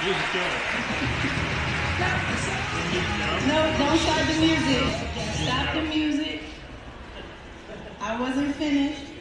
No, don't start the music. Stop the music. I wasn't finished.